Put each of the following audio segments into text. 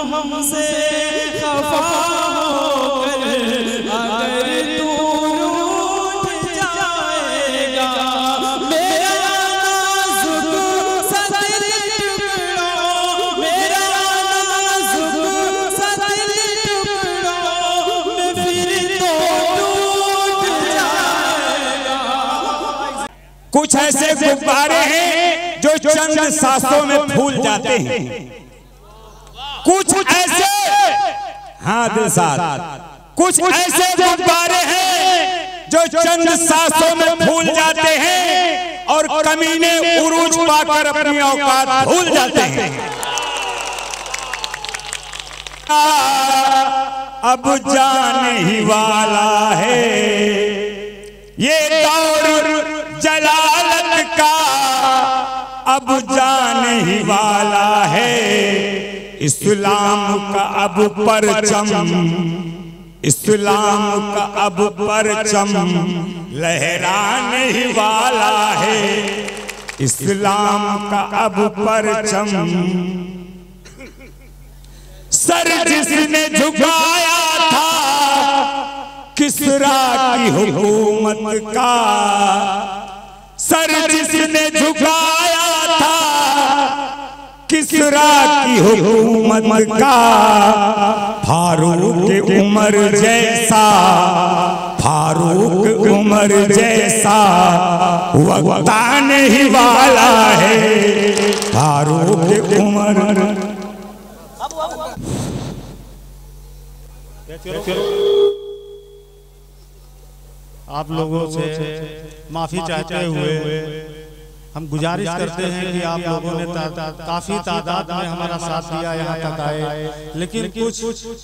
हमसे खफा होकर अगर तू रूठ जाएगा, मेरा नाजुक सा दिल टुकड़ों, मेरा नाजुक सा दिल टुकड़ों में फिर तो टूट जाएगा। कुछ ऐसे गुब्बारे हैं जो चंद सांसों में फूल जाते हैं, कुछ ऐसे, हाँ दिल साथ, कुछ ऐसे गुब्बारे हैं जो चंद सांसों में फूल जाते हैं और कमीने उरूज पाकर अपनी औकात भूल जाते हैं। अब जाने ही वाला है ये दौर जलालत का, अब जाने ही वाला है इस्लाम का अब परचम, इस्लाम का अब परचम लहराने ही वाला है, इस्लाम का अब परचम। सर जिसने झुकाया था किसरा की हुकूमत का, सर जिसने झुकाया था किसरा की हुकूमत का, फारूक उमर जैसा, फारूक उमर जैसा वक्त आने ही वाला है, फारूक उमर। आप लोगों से माफी चाहते हुए हम गुजारिश करते हैं कि आप लोगों ने काफी तादाद में हमारा साथ दिया, यहाँ तक आए, लेकिन कुछ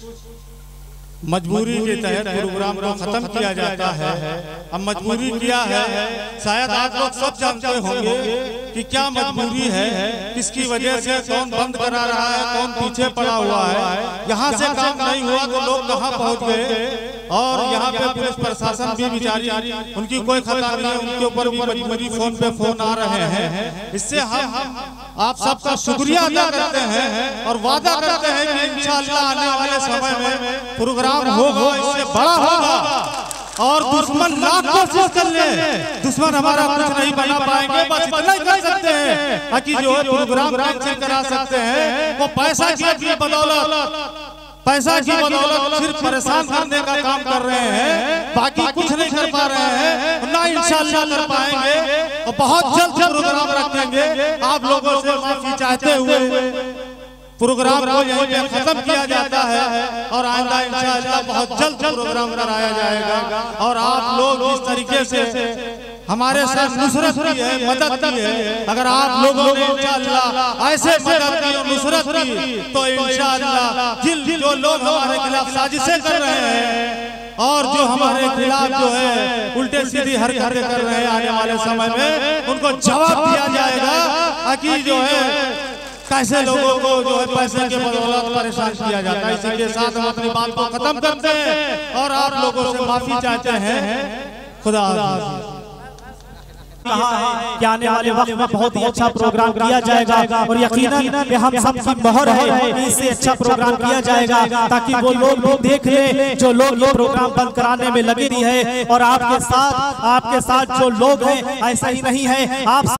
मजबूरी के तहत प्रोग्राम को खत्म किया जाता है। अब मजबूरी क्या है, शायद आप लोग सब जानते होंगे कि क्या मजबूरी है, किसकी वजह से, कौन बंद करा रहा है, कौन पीछे पड़ा हुआ है। यहाँ से काम नहीं हुआ तो लोग कहाँ पहुँच गए, और यहाँ पे पुलिस प्रशासन भी बेचारी, उनकी कोई खता नहीं है, उनके ऊपर भी मजबूरी फोन पे फोन आ रहे हैं। इससे हम आप सबका शुक्रिया अदा करते हैं और वादा करते हैं कि इंशाअल्लाह आने वाले समय में प्रोग्राम होगा, इससे बड़ा होगा। और दुश्मन लाख कोशिश कर ले, दुश्मन हमारा कुछ नहीं बना पाएंगे, बस इतना ही कर सकते हैं कि जो प्रोग्राम कैंसिल करा सकते हैं वो पैसा की बदौलत, पैसा की बदौलत सिर्फ परेशान करने का काम कर रहे हैं, बाकी कुछ नहीं कर पा रहे हैं, ना इंशाअल्लाह कर पाएंगे। और बहुत जल्द प्रोग्राम रखेंगे। आप लोगों से माफी चाहते हुए प्रोग्राम को यहीं पे खत्म किया जाता है और आइंदा इंशाअल्लाह बहुत जल्द प्रोग्राम कराया जाएगा। और आप लोग इस तरीके से हमारे साथ नुसरत की है, मदद की है, अगर आप लोगों ने इंशाअल्लाह ऐसे मदद की और नुसरत की तो इंशाअल्लाह जो लोग हमारे खिलाफ साजिशें कर रहे हैं और जो हमारे खिलाफ जो है उल्टे सीधी हरकतें कर रहे हैं, आने वाले समय में उनको जवाब दिया जाएगा। ताकि जो है कैसे लोगों को जो है पैसे के बदौलत परेशान किया जाता है। इसी के साथ हम अपनी बात को खत्म करते हैं और आप लोगों से माफी चाहते हैं। खुदा हाफिज़। कहा है कि आने वाले वक्त में बहुत ही अच्छा प्रोग्राम किया जाएगा और यकीनन हम सबकी मोहर है कि इससे अच्छा प्रोग्राम किया जाएगा, ताकि वो लोग भी देख ले जो लोग ये प्रोग्राम बंद कराने में लगे नहीं है। और आपके साथ जो लोग हैं ऐसा ही नहीं है, आप